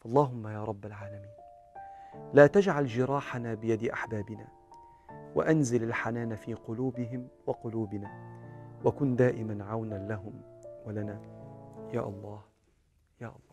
فاللهم يا رب العالمين لا تجعل جراحنا بيد أحبابنا، وأنزل الحنان في قلوبهم وقلوبنا، وكن دائما عونا لهم ولنا يا الله يا الله.